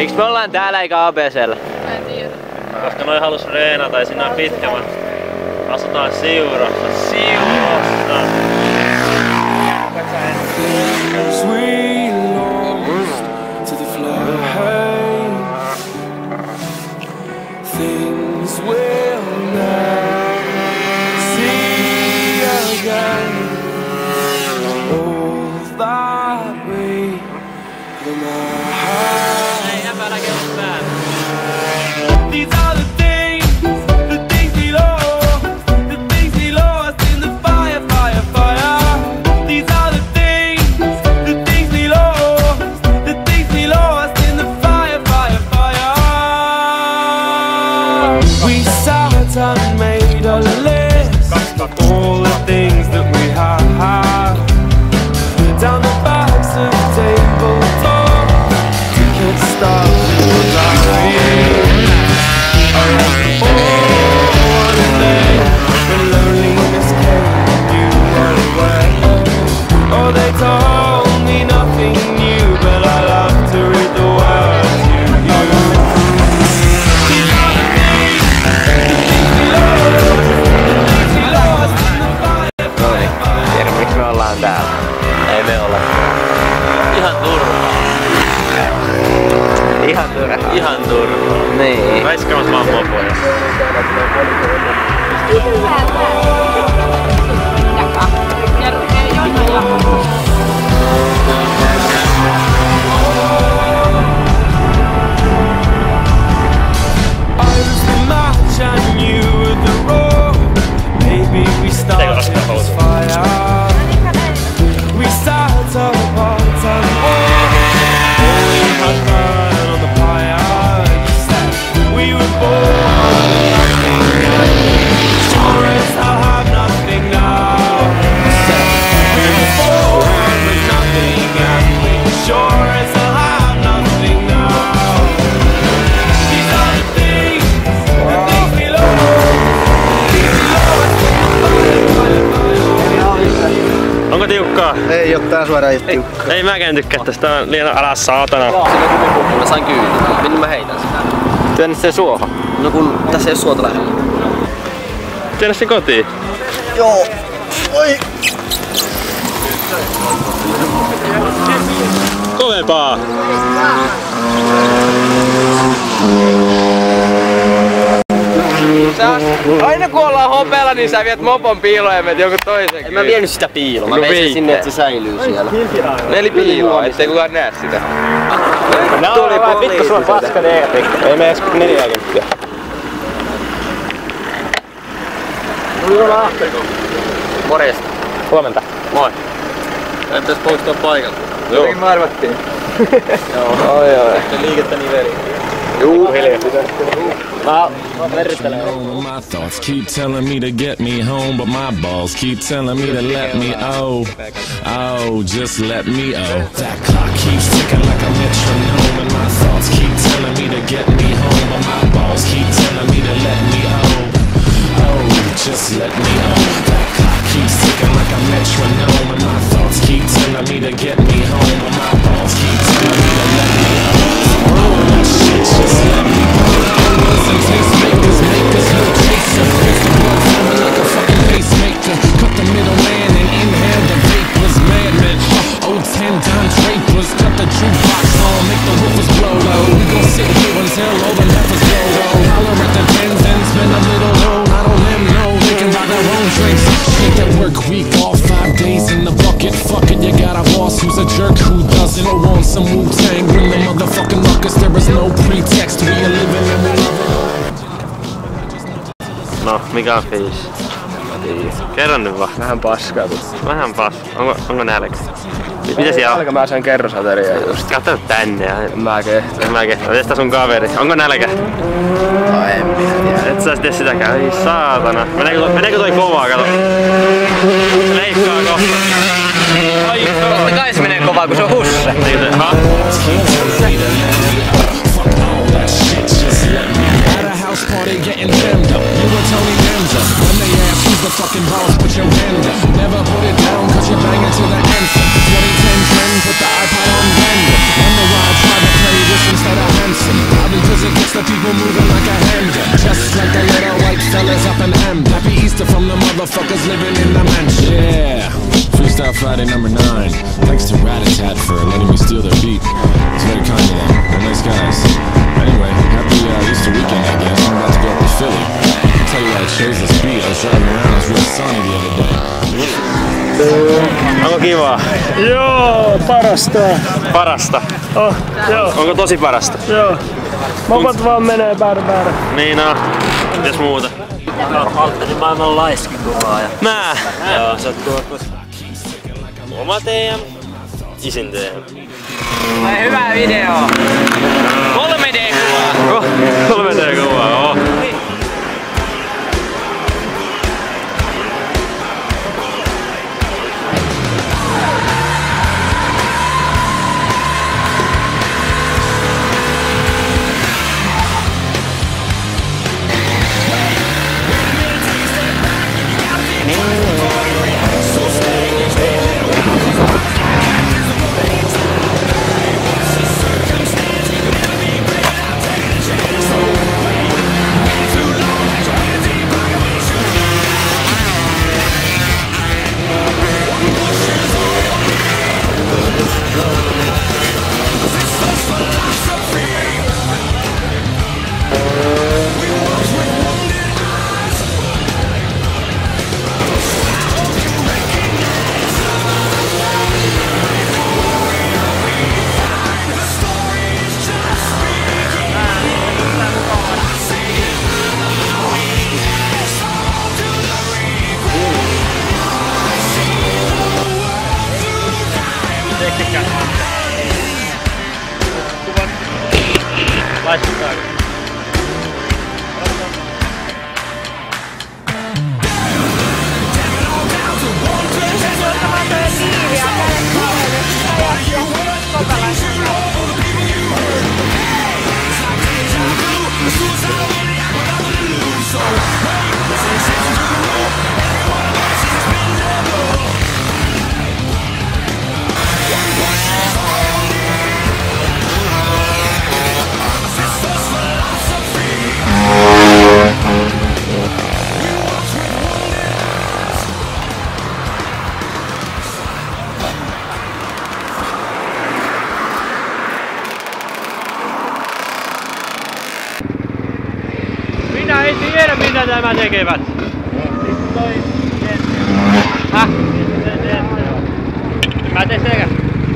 Miksi me ollaan täällä eikä ABC:llä? Mä en tiedä. Koska noi halus reenata ja siinä on pitkä matka. Asutaan Siurossa. Siurossa! Things will never see again. All that we these are the things we lost, the things we lost in the fire, fire, fire. These are the things we lost, the things we lost in the fire, fire, fire. We sat and made a list of all the things that we had down the backs of tabletop. Ticket stubs was our one day when loneliness came, you were away. Oh, they told me nothing new, but I love to read the words you use. These are the things we lost in the fire. Tiedä miksi me ollaan täällä. Ei me olla. Ihan turhaa. Ihan turhaa. Ihan turhaa. Niin. Väiskäämäs vaan mopoja. Onko tiukkaa? Ei oo tää suoraan just tiukkaa. Ei mäkään tykkää tästä, tää on liian alas saatana. Siinä on kumipuukku, mä sain kyydin. Minne mä heitän sitä? Työnnä se suohon. No kun tässä ei oo suota lähellä. Työnnä se kotiin. Joo. Oi! Kovempaa! Aina kun ollaan hopeella, niin sä viet mopon piiloon ja meet jonkun toisen. En mä vienyt sitä piiloon, mä vein sen sinne, että se säilyy siellä. Neli piiloa, ettei kukaan näe sitä. Tuli poliisi. Vittu sulla on paska teepi. Ei mene edes 40. Morjesta. Huomenta. Moi. Ei pitäis poistua paikalta. Joo. Jotenkin me arvattiin. Joo. Oi. Liikettä niveliin. Juu, hiljaa. My thoughts keep telling me to get me home, but my balls keep telling me to let me just let me That clock keeps ticking like a metronome, and my thoughts keep telling me to get me home, but my balls keep telling me to let me just let me That clock keeps ticking like a metronome, and my thoughts keep telling me to get me home, but my balls keep telling me to let me that shit, just let me Tastemakers, makers, no chaser. Makes the blood flowing like a fucking pacemaker. Cut the middleman and inhale the vapors. Madman, old 10-time drapers. Cut the jukebox on, make the woofers blow low. We gon' sit here until all the heifers go low. Holler at the pens and spend a little loan. I don't let them know they can buy their own drinks. Take that work week, all 5 days in the bucket. Fuck it, you got a boss who's a jerk who doesn't want some Wu-Tang. Bring the motherfucking ruckus, there is no pretext. We are living and we love it. No, mikä on fiis? Kerro nyt vaan. Vähän paskaa tuossa. Vähän paskaa. Onko nälkä? Mitä siellä on? Nälkä, mä sain kerrosateria just. Katso tänne ja... Mä kehtaan. En mä kehtaa. Mites tää sun kaveri? Onko nälkä? No en minä tiedä. Et sä tee sitäkään. Ei saatana. Meneekö toi kovaa? Kato. Leikkaa kohta. Ai Totta kai se menee kovaa, kun se on husse. Party getting jammed up. You were Tony Danza. When they ask who's the fucking boss, put your hand up. Never put it down cause you're banging to the answer. 2010 trend, put the iPod on random. Wonder why I tried to play this instead of Hanson. motherfuckers living in the mansion. Yeah. Freestyle Friday number 9. Thanks to Ratatat for letting me steal their beat. It's very kind of them. They're nice guys. Anyway, happy Easter weekend, I guess. I'm about to go up to Philly. I'll tell you why I chose this beat. I was driving around, it was real sunny the other day. Onko kivaa? Joo, parasta. Parasta? Oh, joo. Onko tosi parasta? Joo. Mopot vaan menee bär. Niin on. Mitäs muuta? Valtterin maailman laiskin kuvaa. Nää! Joo, sä oot tuossa. Oma TM, isin TM. Ai hyvä video! 3D-kuvaa! 3D-kuvaa, oo. Minä en tiedä mitä nämä tekevät. Häh? Mä teen sekä.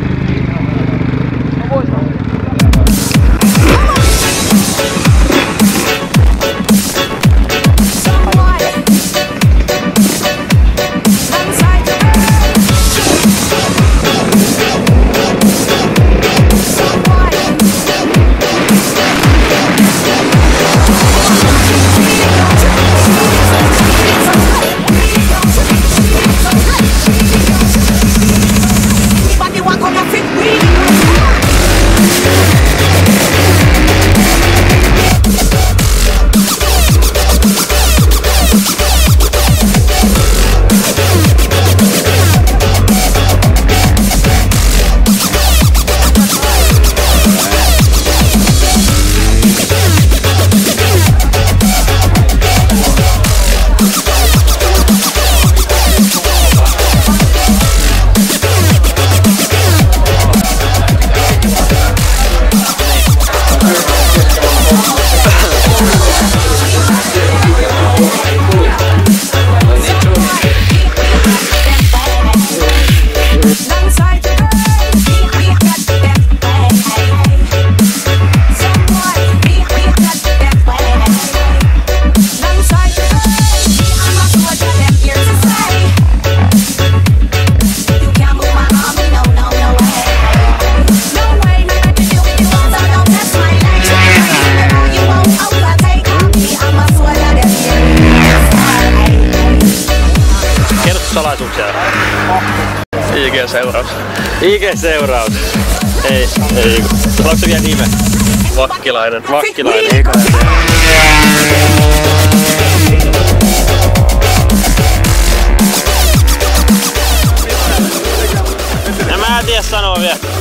Salaisuuksia. IG-seuraus. IG-seuraus. Ei. Onko se vielä nime? Vakkilainen. Ja mä en tiedä sanoa vielä.